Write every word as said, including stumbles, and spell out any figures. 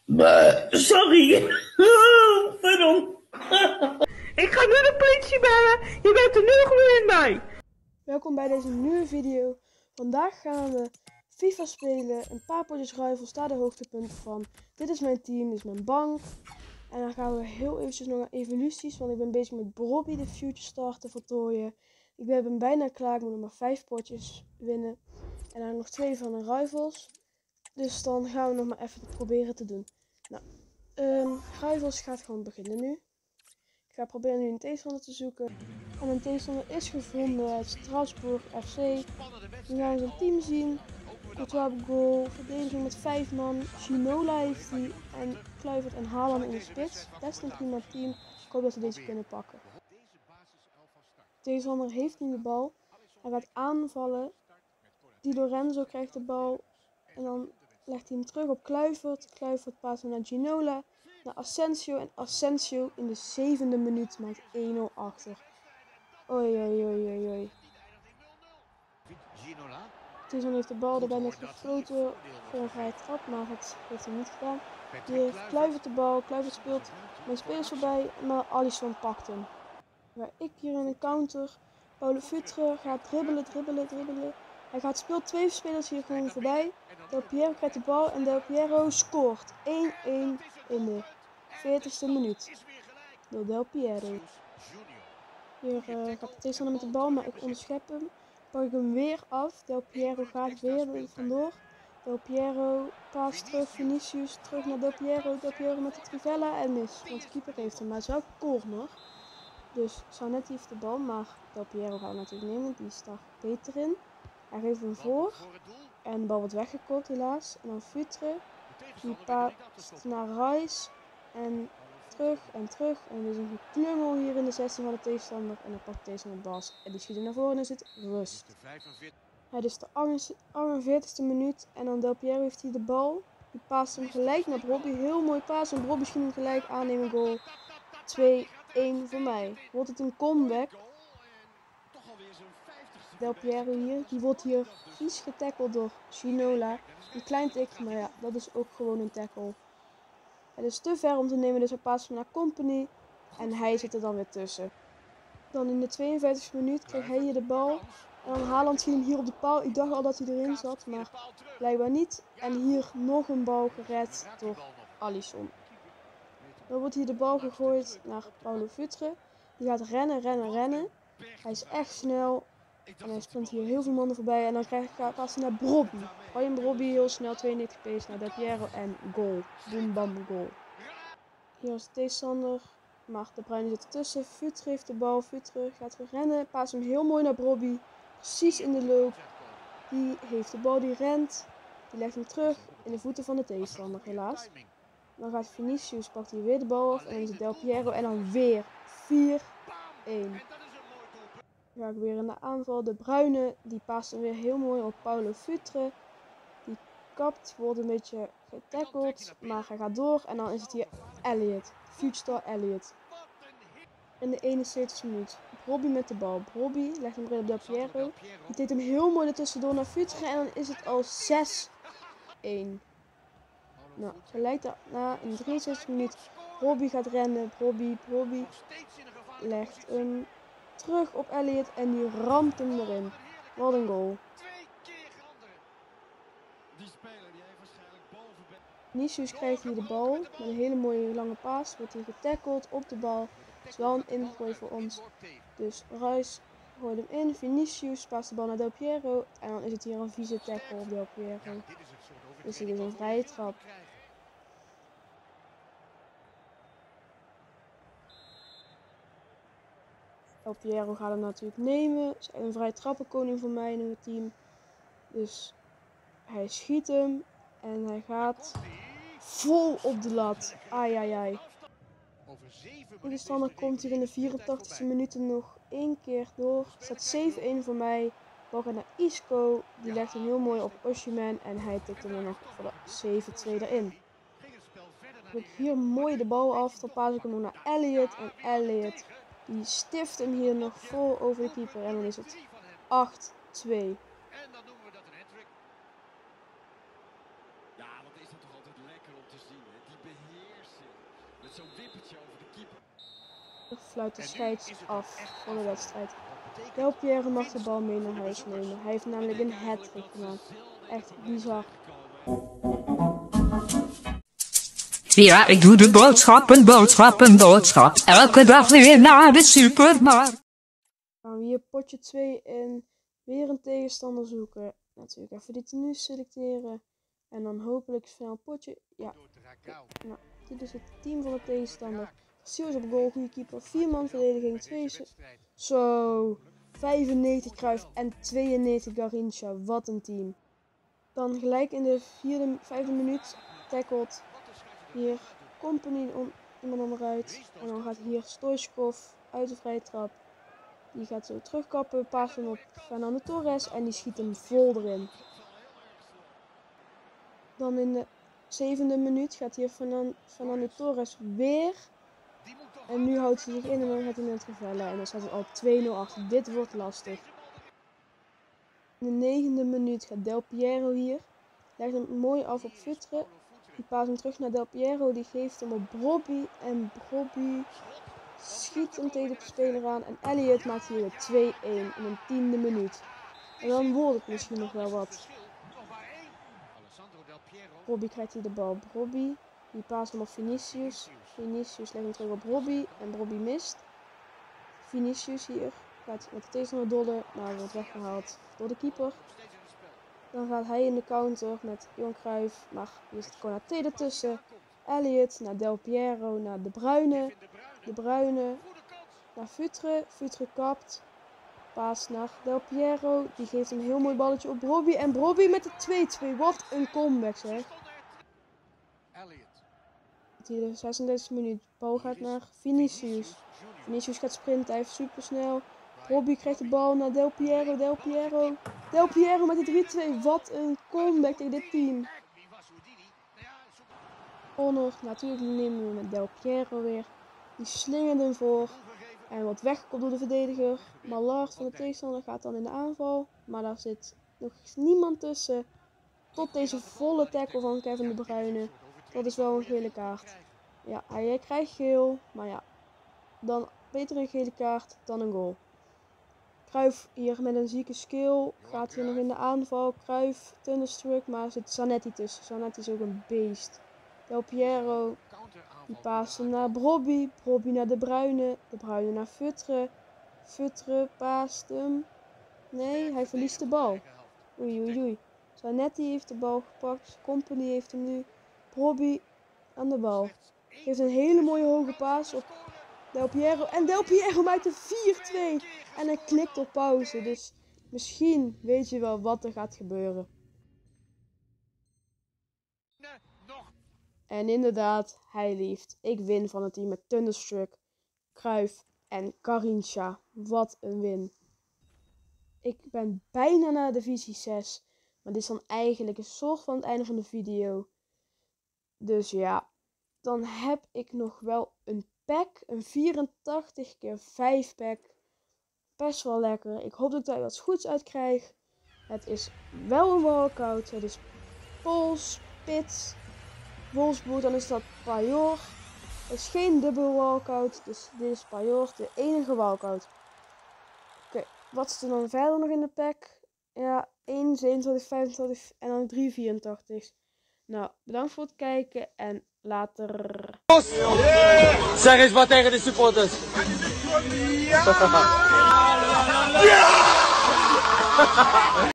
Maar, sorry. Pardon. Ik ga nu de politie bellen. Je bent er nu gewoon bij. Welkom bij deze nieuwe video. Vandaag gaan we FIFA spelen. Een paar potjes rivals, daar de hoogtepunten van. Dit is mijn team, dit is mijn bank. En dan gaan we heel eventjes nog naar evoluties. Want ik ben bezig met Brobby de Future Star te voltooien. Ik ben bijna klaar, ik moet nog maar vijf potjes winnen. En dan nog twee van de rivals. Dus dan gaan we nog maar even proberen te doen. Nou, um, rivals gaat gewoon beginnen nu. Ik ga proberen nu een tegenstander te zoeken. En een tegenstander is gevonden uit Strasbourg F C. Nu gaan we zijn team zien. Courtois op goal. Verdediging met vijf man. Ginola heeft hij. En Kluivert en Haaland in de spits. Best een prima team. Ik hoop dat we deze kunnen pakken. De tegenstander heeft nu de bal. Hij gaat aanvallen. Di Lorenzo krijgt de bal. En dan legt hij hem terug op Kluivert. Kluivert paast naar Ginola. Naar Asensio. En Asensio in de zevende minuut maakt één nul achter. Oei, oei, oei, oei, oei. Tizon heeft de bal erbij net gefloten voor een vrije trap, maar het heeft hij niet gedaan. Hier heeft Kluivert de bal, Kluivert speelt mijn spelers voorbij, maar Alisson pakt hem. Waar ik hier in een counter, Paulo Futre gaat dribbelen, dribbelen, dribbelen. Hij gaat speelt twee spelers hier gewoon voorbij. Del Piero krijgt de bal en Del Piero scoort. één-één in de veertigste minuut. Door Del Piero. Hier uh, gaat de tegenstander met de bal, maar ik onderschep hem. Pak ik hem weer af. Del Piero gaat weer er vandoor. Del Piero paas terug. Vinicius terug naar Del Piero. Del Piero met de trivella en mis. Want de keeper heeft hem. Maar het is wel corner. Dus Zanetti heeft de bal. Maar Del Piero gaat hem natuurlijk nemen. Die is daar beter in. Hij geeft hem voor. En de bal wordt weggekopt helaas. En dan Futre. Die paast naar Reis. En terug en terug. En er is een klungel hier in de zestien van de tegenstander. En dan pakt deze met Bas. En die schiet hem naar voren en is het rust. Het is de achtenveertigste minuut. En dan Del Piero heeft hij de bal. Die paast hem gelijk naar Brobby. Heel mooi paas. En Brobby schiet hem gelijk aannemen goal. twee-één voor mij. Wordt het een comeback. Del Piero hier. Die wordt hier vies getackeld door Ginola. Een klein tikje, maar ja, dat is ook gewoon een tackle. Het is te ver om te nemen, dus we passen naar Company. En hij zit er dan weer tussen. Dan in de tweeënvijftigste minuut kreeg hij hier de bal. En dan Haaland schiet hem hier op de paal. Ik dacht al dat hij erin zat, maar blijkbaar niet. En hier nog een bal gered door Alisson. Dan wordt hier de bal gegooid naar Paulo Futre. Die gaat rennen, rennen, rennen. Hij is echt snel. En hij sprint hier heel veel mannen voorbij. En dan krijg ik pas naar Brobby. Ryan Brobby heel snel, tweeënnegentig pace naar Del Piero en goal. Boom, bam, goal. Hier is de tegenstander. Maar de Bruyne zit ertussen. Futre heeft de bal. Futre gaat weer rennen. Paas hem heel mooi naar Brobby. Precies in de loop. Die heeft de bal, die rent. Die legt hem terug in de voeten van de tegenstander, helaas. Dan gaat Vinicius, pakt hij weer de bal af. En dan is het Del Piero. En dan weer vier-één. Dan ga ik weer in de aanval. De Bruyne, die paast hem weer heel mooi op Paulo Futre. Die kapt, wordt een beetje getackeld. Maar hij gaat door. En dan is het hier Elliot. Future Elliot. In de eenenzeventigste minuut. Brobby met de bal. Brobby legt hem erin op Del Piero. Die deed hem heel mooi ertussendoor naar Futre. En dan is het al zes-één. Nou, gelijk daarna in de drieënzestigste minuut. Brobby gaat rennen. Brobby, Brobby legt hem terug op Elliot. En die ramt hem erin. Wat een goal. Vinicius krijgt hier de bal. Met een hele mooie lange paas. Wordt hij getackeld op de bal. Het is wel een ingooi voor ons. Dus Reis gooit hem in. Vinicius paast de bal naar Del Piero. En dan is het hier een vieze tackle op Del Piero. Dus dit is een vrije trap. Del Piero gaat hem natuurlijk nemen. Het is een vrije trappenkoning voor mij in het team. Dus hij schiet hem. En hij gaat vol op de lat. Ai, ai, ai. In de standaard komt hier in de vierentachtigste minuten nog één keer door. Het staat zeven-één voor mij. Bal gaat naar Isco. Die legt hem heel mooi op Osimhen. En hij tikt hem er nog voor de zeven-twee erin. Dan ik hier mooi de bal af. Dan paas ik hem nog naar Elliot. En Elliot die stift hem hier nog vol over de keeper. En dan is het acht-twee. Fluit de scheids af van de wedstrijd. Del Piero mag de bal mee naar huis nemen. Hij heeft namelijk een hat-trick gemaakt. Echt bizar. Ja, ik doe de boodschappen, boodschappen, boodschap. Elke dag weer naar de supermarkt. Gaan we hier potje twee in. Weer een tegenstander zoeken. Natuurlijk even die tenue selecteren. En dan hopelijk snel een potje. Ja. Nou, dit is het team van de tegenstander. Siels op goal, goede keeper. Vier man verdediging. Twee. Zo. vijfennegentig Cruyff en tweeënnegentig Garrincha. Wat een team. Dan gelijk in de vierde, vijfde minuut. Tackled. Hier Company on, iemand onderuit. En dan gaat hier Stoichkov uit de vrije trap. Die gaat zo terugkappen. Paast hem op Fernando Torres. En die schiet hem vol erin. Dan in de zevende minuut gaat hier Fernando, Fernando Torres weer. En nu houdt hij zich in en dan gaat hij naar het revellen. En dan staat het al twee nul achter. Dit wordt lastig. In de negende minuut gaat Del Piero hier. Legt hem mooi af op Futre. Die paast hem terug naar Del Piero. Die geeft hem op Brobby. En Brobby schiet hem tegen de speler aan. En Elliot maakt hier de twee-een in een tiende minuut. En dan wordt het misschien nog wel wat. Brobby krijgt hier de bal. Brobby. Die paast hem op Vinicius. Vinicius legt hem terug op Brobby. En Brobby mist. Vinicius hier gaat met de tegenstander dollen. Maar wordt weggehaald door de keeper. Dan gaat hij in de counter met Johan Cruijff. Maar hier zit Konaté ertussen. Elliot naar Del Piero. Naar De Bruyne. De Bruyne naar Futre. Futre kapt. Paas naar Del Piero. Die geeft een heel mooi balletje op Brobby. En Brobby met de twee-twee. Wat een comeback zeg. Hier de zesendertigste minuut. Bal gaat naar Vinicius. Vinicius gaat sprinten. Hij heeft super snel. Brobby krijgt de bal naar Del Piero. Del Piero. Del Piero met de drie-twee. Wat een comeback tegen dit team. Connor. Natuurlijk nemen we met Del Piero weer. Die slingert hem voor. En wordt weggekopt door de verdediger. Mallard van de tegenstander gaat dan in de aanval. Maar daar zit nog niemand tussen. Tot deze volle tackle van Kevin De Bruyne. Dat is wel een gele kaart. Ja, hij krijgt geel. Maar ja, dan beter een gele kaart dan een goal. Cruyff hier met een zieke skill. Gaat hier nog in de aanval. Cruyff, Thunderstruck. Maar er zit Zanetti tussen. Zanetti is ook een beest. Del Piero. Die paast hem naar Brobby. Brobby naar De Bruyne. De Bruyne naar Futre. Futre paast hem. Nee, hij verliest de bal. Oei, oei, oei. Zanetti heeft de bal gepakt. Company heeft hem nu. Brobby aan de bal. Heeft een hele mooie hoge paas op Del Piero. En Del Piero maakt een vier-twee. En hij klikt op pauze. Dus misschien weet je wel wat er gaat gebeuren. En inderdaad, hij lieft. Ik win van het team met Thunderstruck, Cruyff en Garrincha. Wat een win. Ik ben bijna naar divisie zes. Maar dit is dan eigenlijk een soort van het einde van de video. Dus ja, dan heb ik nog wel een pack. Een vierentachtig keer vijf pack. Best wel lekker. Ik hoop dat ik daar wat goeds uit krijg. Het is wel een walkout. Het is Pols, Spits, Wolfsburg. Dan is dat Pajor. Het is geen dubbel walkout. Dus dit is Pajor. De enige walkout. Oké, okay, wat is er dan verder nog in de pack? Ja, één, zevenentwintig, vijfentwintig en dan drie vierentachtig. Nou, bedankt voor het kijken en later. Zeg eens wat tegen de supporters. Ja!